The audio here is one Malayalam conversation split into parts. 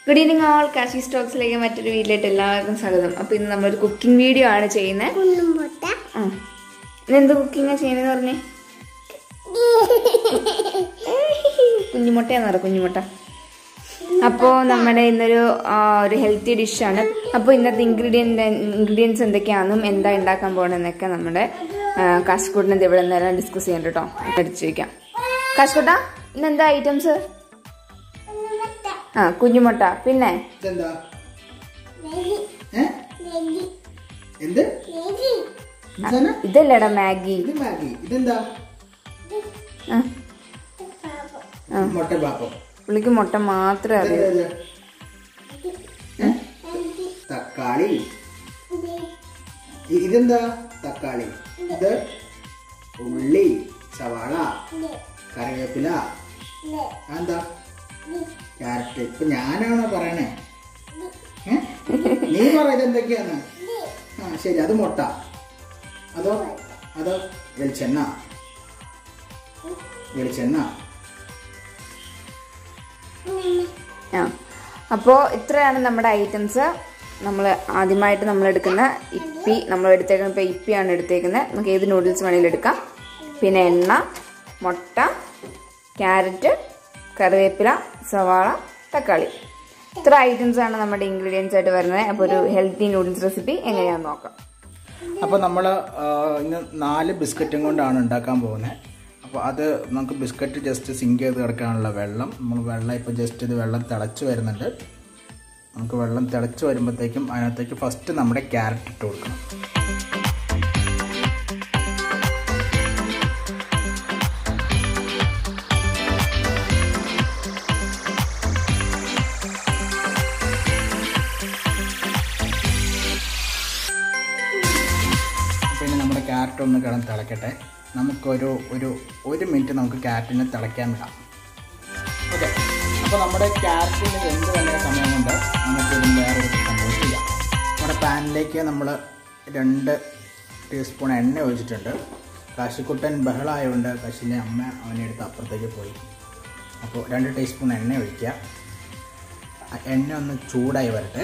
Good evening all. കാശി സ്റ്റോക്സിലേക്ക് മറ്റൊരു വീട്ടിലേക്ക് എല്ലാവർക്കും സ്വാഗതം. അപ്പോൾ ഇന്ന് നമ്മളൊരു കുക്കിംഗ് വീഡിയോ ആണ് ചെയ്യുന്നത്. ഇന്നെന്ത് കുക്കിംഗ് ചെയ്യുന്നതെന്ന് പറഞ്ഞേ? കുഞ്ഞുമുട്ടയാന്ന് പറ, കുഞ്ഞുമുട്ട. അപ്പോൾ നമ്മുടെ ഇന്നൊരു ഹെൽത്തി ഡിഷാണ്. അപ്പോൾ ഇന്നത്തെ ഇൻഗ്രീഡിയൻസ് എന്തൊക്കെയാണെന്നും എന്താ ഉണ്ടാക്കാൻ പോകണമെന്നൊക്കെ നമ്മുടെ കാശിക്കൂട്ടിനെ ഇവിടെ നേരം ഡിസ്കസ് ചെയ്യാൻ കേട്ടോ. അടിച്ചു വയ്ക്കാം. കാശിക്കൂട്ട, ഇന്നെന്താ ഐറ്റംസ്? കുഞ്ഞുമുട്ട, പിന്നെ ഇതല്ലേടാ മാഗി. പുള്ളിക്ക് മുട്ട മാത്രമേ അറിയൂ. തക്കാളി, ഇതെന്താ? തക്കാളി, ഇത് ഉള്ളി, സവാള, കറിവേപ്പില, എന്താ ക്യാരറ്റ്. ഇപ്പൊ ഞാനാണോ പറയണേ? നീ പറ ഇതെന്തൊക്കെയാന്ന്. ശരി, അത് മുട്ട, അതോ വെളിച്ചെണ്ണ? അപ്പോൾ ഇത്രയാണ് നമ്മുടെ ഐറ്റംസ്. നമ്മൾ ആദ്യമായിട്ട് നമ്മൾ എടുക്കുന്ന ഇപ്പി, നമ്മൾ എടുത്തേക്കുന്ന ഇപ്പോൾ ഇപ്പിയാണ് എടുത്തേക്കുന്നത്. നമുക്ക് ഏത് നൂഡിൽസ് വേണമെങ്കിലും എടുക്കാം. പിന്നെ എണ്ണ, മുട്ട, ക്യാരറ്റ്, കറിവേപ്പില, സവാള, തക്കാളി. ഇത്ര ഐറ്റംസ് ആണ് നമ്മുടെ ഇൻഗ്രീഡിയൻസ് ആയിട്ട് വരുന്നത്. അപ്പോൾ ഒരു ഹെൽത്തി നൂഡിൽസ് റെസിപ്പി എങ്ങനെയാണെന്ന് നോക്കാം. അപ്പോൾ നമ്മൾ ഇന്ന് 4 ബിസ്ക്കറ്റും കൊണ്ടാണ് ഉണ്ടാക്കാൻ പോകുന്നത്. അപ്പോൾ അത് നമുക്ക് ബിസ്ക്കറ്റ് ജസ്റ്റ് സിങ്ക് ചെയ്ത് കിടക്കാനുള്ള വെള്ളം, നമ്മൾ വെള്ളം ഇപ്പോൾ ജസ്റ്റ് ഇത് വെള്ളം തിളച്ച് വരുന്നുണ്ട്. നമുക്ക് വെള്ളം തിളച്ച് വരുമ്പോഴത്തേക്കും അതിനകത്തേക്ക് ഫസ്റ്റ് നമ്മുടെ ക്യാരറ്റ് ഇട്ട് കൊടുക്കണം. പിന്നെ നമ്മുടെ ക്യാരറ്റ് ഒന്ന് കിടന്ന് തിളക്കട്ടെ. നമുക്കൊരു 1 മിനിറ്റ് നമുക്ക് ക്യാരറ്റിനെ തിളയ്ക്കാൻ വിടാം. ഓക്കെ, അപ്പോൾ നമ്മുടെ ക്യാരറ്റിന് എന്ത് വേണ്ട സമയം കൊണ്ട് നമുക്ക് വേറൊരു സംഭവം ചെയ്യാം. നമ്മുടെ പാനിലേക്ക് നമ്മൾ 2 ടീസ്പൂൺ എണ്ണ ഒഴിച്ചിട്ടുണ്ട്. കാശിക്കുട്ടൻ ബഹളമായതുകൊണ്ട് കാശിൻ്റെ അമ്മ അവനെ എടുത്ത് അപ്പുറത്തേക്ക് പോയി. അപ്പോൾ 2 ടീസ്പൂൺ എണ്ണ ഒഴിക്കുക. എണ്ണ ഒന്ന് ചൂടായി വരട്ടെ.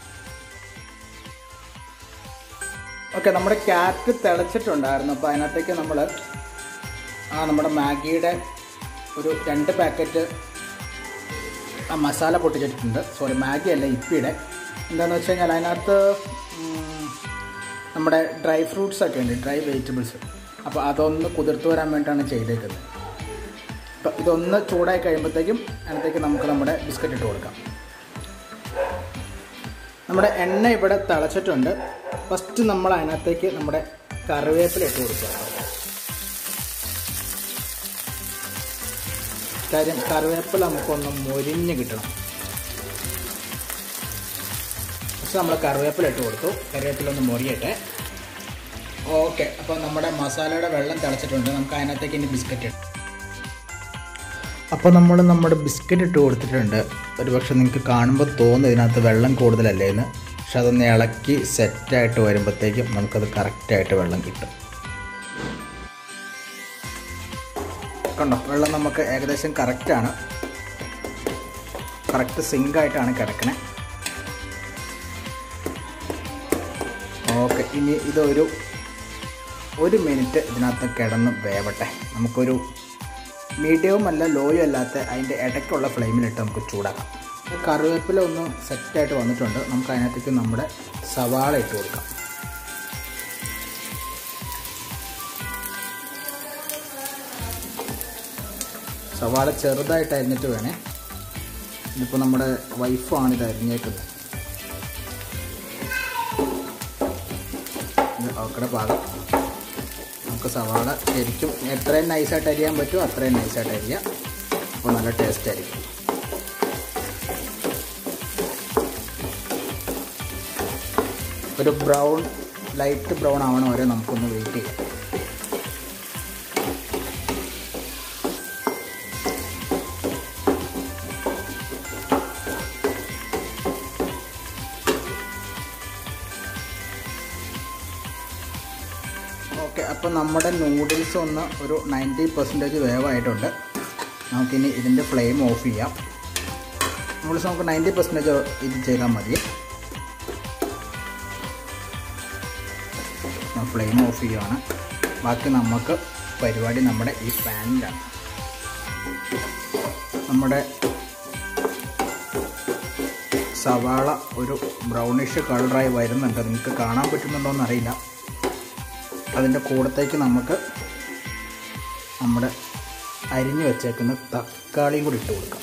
ഓക്കെ, നമ്മുടെ ക്യാരറ്റ് തിളച്ചിട്ടുണ്ടായിരുന്നു. അപ്പോൾ അതിനകത്തേക്ക് നമ്മൾ നമ്മുടെ മാഗിയുടെ ഒരു 2 പാക്കറ്റ് മസാല പൊട്ടിച്ചിട്ടുണ്ട്. സോറി, മാഗി അല്ല, ഇപ്പിയുടെ. എന്താണെന്ന് വെച്ച് കഴിഞ്ഞാൽ അതിനകത്ത് നമ്മുടെ ഡ്രൈ ഫ്രൂട്ട്സ് ഒക്കെ ഉണ്ട്, ഡ്രൈ വെജിറ്റബിൾസ്. അപ്പോൾ അതൊന്ന് കുതിർത്ത് വരാൻ വേണ്ടിയിട്ടാണ് ചെയ്തേക്കുന്നത്. അപ്പോൾ ഇതൊന്ന് ചൂടായി കഴിയുമ്പോഴത്തേക്കും അതിനകത്തേക്ക് നമുക്ക് നമ്മുടെ ബിസ്ക്കറ്റ് ഇട്ട് കൊടുക്കാം. നമ്മുടെ എണ്ണ ഇവിടെ തിളച്ചിട്ടുണ്ട്. ഫസ്റ്റ് നമ്മൾ അതിനകത്തേക്ക് നമ്മുടെ കറിവേപ്പില ഇട്ട് കൊടുക്കുക. കാര്യം കറിവേപ്പില നമുക്കൊന്ന് മൊരിഞ്ഞ് കിട്ടണം. ഫസ്റ്റ് നമ്മൾ കറിവേപ്പില ഇട്ട് കൊടുത്തു. കറിവേപ്പില ഒന്ന് മൊരിയട്ടെ. ഓക്കെ, അപ്പോൾ നമ്മുടെ മസാലയുടെ വെള്ളം തിളച്ചിട്ടുണ്ട്. നമുക്ക് അതിനകത്തേക്ക് ഇനി ബിസ്ക്കറ്റ് ഇട്ട്. അപ്പോൾ നമ്മൾ നമ്മുടെ ബിസ്ക്കറ്റ് ഇട്ട് കൊടുത്തിട്ടുണ്ട്. ഒരുപക്ഷെ നിങ്ങൾക്ക് കാണുമ്പോൾ തോന്നും ഇതിനകത്ത് വെള്ളം കൂടുതലല്ലേ എന്ന്. പക്ഷെ അതൊന്ന് ഇളക്കി സെറ്റായിട്ട് വരുമ്പോഴത്തേക്കും നമുക്കത് കറക്റ്റായിട്ട് വെള്ളം കിട്ടും. കണ്ടോ, വെള്ളം നമുക്ക് ഏകദേശം കറക്റ്റാണ്. കറക്റ്റ് സിങ്കായിട്ടാണ് കിടക്കണേ. ഓക്കെ, ഇനി ഇതൊരു 1 മിനിറ്റ് ഇതിനകത്ത് കിടന്ന് വേവട്ടെ. നമുക്കൊരു മീഡിയവും അല്ല ലോയും അല്ലാത്ത അതിൻ്റെ ഇടയ്ക്കുള്ള ഫ്ലെയിമിലിട്ട് നമുക്ക് ചൂടാക്കാം. കറിവേപ്പില ഒന്ന് സെറ്റായിട്ട് വന്നിട്ടുണ്ട്. നമുക്ക് അതിനകത്തേക്ക് നമ്മുടെ സവാള ഇട്ട് കൊടുക്കാം. സവാള ചെറുതായിട്ട് അരിഞ്ഞിട്ട് വേണേ. ഇതിപ്പോൾ നമ്മുടെ വൈഫാണ് ഇത് അരിഞ്ഞേക്കുന്നത്. ഇത് അവക്കടെ പാകം. നമുക്ക് സവാള ശരിക്കും എത്രയും നൈസായിട്ട് അരിയാൻ പറ്റുമോ അത്രയും നൈസായിട്ട് അരിയാം. അപ്പോൾ നല്ല ടേസ്റ്റ് ആയിരിക്കും. ഒരു ബ്രൗൺ, ലൈറ്റ് ബ്രൗൺ ആവണ വരെ നമുക്കൊന്ന് വെയിറ്റ് ചെയ്യാം. ഓക്കെ, അപ്പോൾ നമ്മുടെ നൂഡിൽസ് ഒന്ന് ഒരു 90% വേവായിട്ടുണ്ട്. നമുക്കിനി ഇതിൻ്റെ ഫ്ലെയിം ഓഫ് ചെയ്യാം. നൂഡിൽസ് നമുക്ക് 90% ഇത് ചെയ്താൽ മതി. ഞാൻ ഫ്ലെയിം ഓഫ് ചെയ്യുകയാണ്. ബാക്കി നമുക്ക് പരിപാടി നമ്മുടെ ഈ പാനിലാണ്. നമ്മുടെ സവാള ഒരു ബ്രൗണിഷ് കളറായി വരുന്നുണ്ട്. നിങ്ങൾക്ക് കാണാൻ പറ്റുന്നുണ്ടോ എന്നറിയില്ല. അതിൻ്റെ കൂടത്തേക്ക് നമുക്ക് നമ്മുടെ അരിഞ്ഞു വെച്ചേക്കുന്ന തക്കാളിയും കൂടി ഇട്ട് കൊടുക്കാം.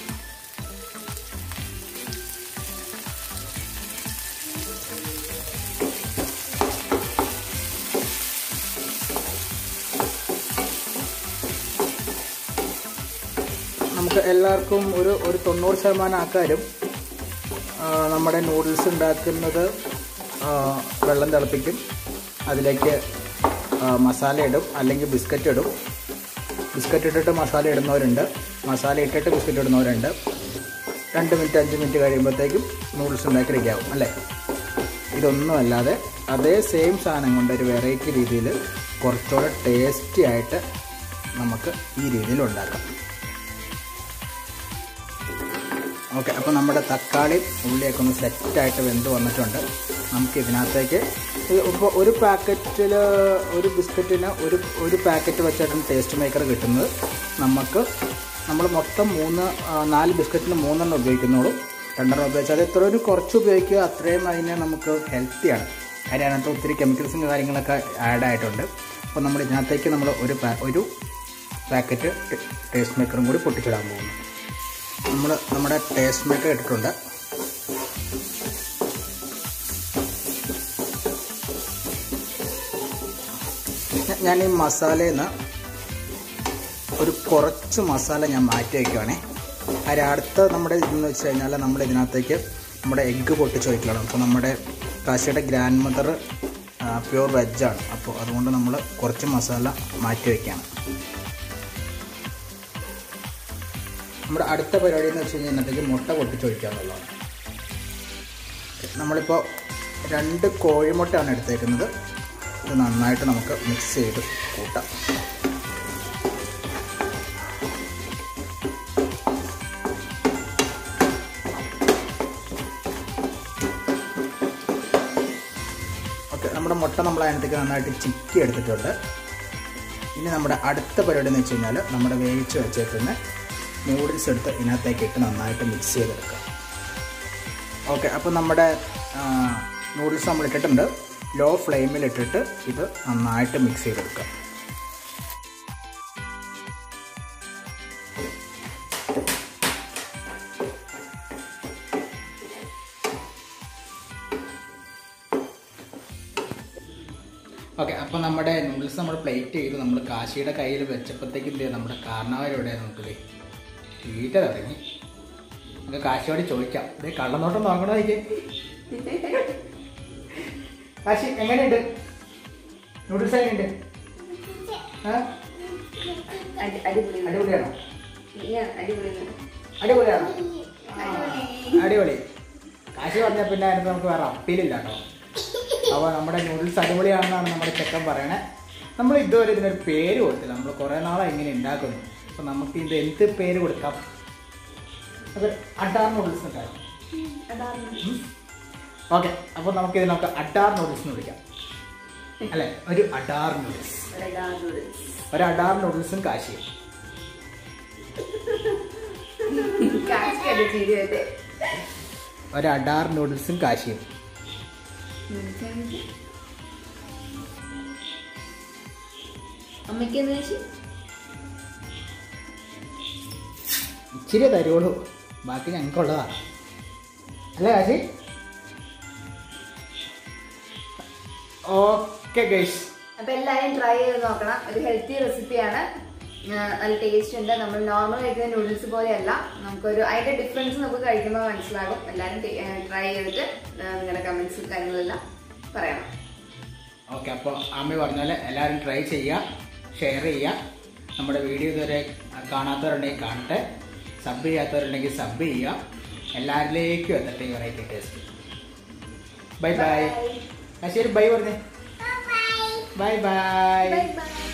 നമുക്ക് എല്ലാവർക്കും ഒരു 90% ആൾക്കാരും നമ്മുടെ നൂഡിൽസ് ഉണ്ടാക്കുന്നത് വെള്ളം തിളപ്പിക്കും, അതിലേക്ക് മസാല ഇടും, അല്ലെങ്കിൽ ബിസ്ക്കറ്റ് ഇടും. ബിസ്ക്കറ്റ് ഇട്ടിട്ട് മസാല ഇടുന്നവരുണ്ട്, മസാല ഇട്ടിട്ട് ബിസ്ക്കറ്റ് ഇടുന്നവരുണ്ട്. 2 മിനിറ്റ് 5 മിനിറ്റ് കഴിയുമ്പോഴത്തേക്കും നൂഡിൽസ് ഉണ്ടാക്കി റെഡിയാവും അല്ലേ. ഇതൊന്നുമല്ലാതെ അതേ സെയിം സാധനം കൊണ്ട് ഒരു വെറൈറ്റി രീതിയിൽ കുറച്ചുകൂടെ ടേസ്റ്റി ആയിട്ട് നമുക്ക് ഈ രീതിയിൽ ഉണ്ടാക്കാം. ഓക്കെ, അപ്പോൾ നമ്മുടെ തക്കാളിയും ഉള്ളിയൊക്കെ ഒന്ന് സെറ്റായിട്ട് വെന്ത് വന്നിട്ടുണ്ട്. നമുക്ക് ഇതിനകത്തേക്ക് ഇപ്പോൾ ഒരു പാക്കറ്റിൽ ഒരു ബിസ്ക്കറ്റിന് ഒരു പാക്കറ്റ് വെച്ചിട്ടാണ് ടേസ്റ്റ് മേക്കർ കിട്ടുന്നത്. നമ്മൾ മൊത്തം 4 ബിസ്ക്കറ്റിന് 3 ഉപയോഗിക്കുന്നുള്ളൂ. 2 ഉപയോഗിച്ചാൽ അത് എത്ര കുറച്ച് ഉപയോഗിക്കുക, അത്രയും അതിന് നമുക്ക് ഹെൽത്തിയാണ്. കാര്യം അതിനകത്ത് ഒത്തിരി കെമിക്കൽസും കാര്യങ്ങളൊക്കെ ആഡ് ആയിട്ടുണ്ട്. അപ്പോൾ നമ്മൾ ഇതിനകത്തേക്ക് നമ്മൾ ഒരു പാക്കറ്റ് ടേസ്റ്റ് മേക്കറും കൂടി പൊട്ടിച്ചിടാൻ പോകുന്നു. നമ്മുടെ ടേസ്റ്റ് മേക്കർ ഇട്ടിട്ടുണ്ട്. ഞാൻ ഈ മസാലയിൽ നിന്ന് കുറച്ച് മസാല ഞാൻ മാറ്റി വയ്ക്കുവാണേ. അടുത്ത നമ്മുടെ ഇതെന്ന് വെച്ച് കഴിഞ്ഞാൽ നമ്മൾ ഇതിനകത്തേക്ക് നമ്മുടെ എഗ്ഗ് പൊട്ടിച്ച് വയ്ക്കണം. അപ്പോൾ നമ്മുടെ കാശിയുടെ ഗ്രാൻഡ് മദർ പ്യൂർ വെജാണ്. അപ്പോൾ അതുകൊണ്ട് നമ്മൾ കുറച്ച് മസാല മാറ്റി വയ്ക്കുകയാണ്. നമ്മുടെ അടുത്ത പരിപാടി എന്ന് വെച്ച് കഴിഞ്ഞാൽ ഇന്നത്തേക്ക് മുട്ട പൊട്ടിച്ചൊഴിക്കുക എന്നുള്ളതാണ്. നമ്മളിപ്പോൾ 2 കോഴിമുട്ടയാണ് എടുത്തേക്കുന്നത്. ഇത് നന്നായിട്ട് നമുക്ക് മിക്സ് ചെയ്ത് കൂട്ടാം. ഓക്കെ, നമ്മുടെ മുട്ട നമ്മൾ അതിനകത്തേക്ക് നന്നായിട്ട് ചിക്കി എടുത്തിട്ടുണ്ട്. ഇനി നമ്മുടെ അടുത്ത പരിപാടി എന്ന് വെച്ച് കഴിഞ്ഞാൽ നമ്മുടെ വേവിച്ച് വെച്ചേക്കുന്ന നൂഡിൽസ് എടുത്ത് ഇതിനകത്തേക്ക് ഇട്ട് നന്നായിട്ട് മിക്സ് ചെയ്തെടുക്കുക. ഓക്കെ, അപ്പോൾ നമ്മുടെ നൂഡിൽസ് നമ്മൾ ഇട്ടിട്ടുണ്ട്. ലോ ഫ്ലെയിമിൽ ഇട്ടിട്ട് ഇത് നന്നായിട്ട് മിക്സ് ചെയ്തെടുക്കുക. ഓക്കെ, അപ്പോൾ നമ്മുടെ നൂഡിൽസ് നമ്മൾ പ്ലേറ്റ് ചെയ്ത് നമ്മൾ കാശിയുടെ കയ്യിൽ വെച്ചപ്പോഴത്തേക്ക് എന്ത് ചെയ്യുക, നമ്മുടെ കാരണവരെവിടെ നമുക്ക് വീട്ടിൽ ഇറങ്ങി. നമുക്ക് കാശിയോട് ചോദിക്കാം. ഇത് കള്ളനോട്ടം നോക്കണോ എനിക്ക്? കാശി എങ്ങനെയുണ്ട്? നൂഡിൽസ് എങ്ങനെയുണ്ട്? അടിപൊളിയാണോ? അടിപൊളിയാണോ? അടിപൊളി. കാശി പറഞ്ഞാൽ പിന്നെ അതിനകത്ത് നമുക്ക് വേറെ അപ്പീലില്ല കേട്ടോ. അപ്പോൾ നമ്മുടെ നൂഡിൽസ് അടിപൊളിയാണെന്നാണ് നമ്മുടെ ചെക്കൻ പറയണേ. നമ്മൾ ഇതുവരെ ഇതിനൊരു പേര് കൊടുത്തില്ല. നമ്മൾ കുറേ നാളെ ഇങ്ങനെ ഉണ്ടാക്കുന്നു. അപ്പോൾ നമുക്ക് ഇത് എന്ത് പേര് കൊടുക്കാം? അത് അഡാർ നൂഡിൽസ് ഉണ്ടാകും. ഓക്കെ, അപ്പോൾ നമുക്ക് ഇതിനൊക്കെ അഡാർ നൂഡിൽസ് എന്ന് വിളിക്കാം അല്ലേ? ഒരു അഡാർ നൂഡിൽസ്, ഒരു അഡാർ നൂഡിൽസും കാശിയും. ഒരു അഡാർ നൂഡിൽസും കാശിയും. ഇച്ചിരി തരുള്ളൂ, ബാക്കി ഞങ്ങൾക്കുള്ളതാണ് അല്ലേ കാശി? ഓക്കെ ഗൈസ്, അപ്പൊ എല്ലാവരും ട്രൈ ചെയ്ത് നോക്കണം. ഒരു ഹെൽത്തി റെസിപ്പിയാണ്, നല്ല ടേസ്റ്റ് ഉണ്ട്. നമ്മൾ നോർമൽ കഴിക്കുന്ന നൂഡിൽസ് പോലെയല്ല. നമുക്കൊരു അതിന്റെ ഡിഫറൻസ് നമുക്ക് കഴിക്കുമ്പോൾ മനസ്സിലാകും. എല്ലാവരും ട്രൈ ചെയ്തിട്ട് നിങ്ങളുടെ കമന്റ്സും കാര്യങ്ങളെല്ലാം പറയണം. ഓക്കെ, അപ്പോൾ അമ്മ പറഞ്ഞാൽ എല്ലാവരും ട്രൈ ചെയ്യുക, ഷെയർ ചെയ്യുക. നമ്മുടെ വീഡിയോ ഇതുവരെ കാണാത്തവരുണ്ടെങ്കിൽ കാണട്ടെ, സബ് ചെയ്യാത്തവരുണ്ടെങ്കിൽ സബ് ചെയ്യുക. എല്ലാവരിലേക്കും എത്തട്ടെ ഈ വെറൈറ്റി ടേസ്റ്റ്. Bye bye. ശരി, ബൈ പറഞ്ഞേ. Bye by.